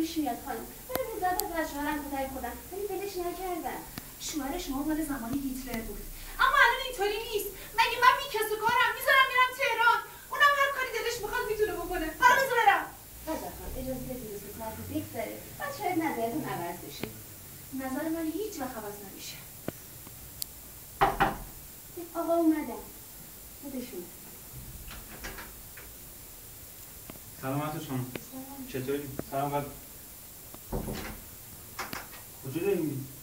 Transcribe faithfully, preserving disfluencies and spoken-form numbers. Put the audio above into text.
پیش میاد خانم. ولی زیاد از بچه‌هام خدای خودم ولی ولش نکردم. شوهر شما مال زمانی هیتلر بود. اما الان اینطوری نیست. مگه من میکسو کارم میذارم میرم تهران. اونم هر کاری دلش میخواد میتونه بکنه. حالا بذار برم. بذار خانم اجازه بدید که ساعت بگذره. بعد شاید نظرتون عوض بشه. نظر من هیچ وقت عوض نمیشه. آقا اومدن. خودشون. سلامت شما. چطوری؟ سلام. کجا داریم؟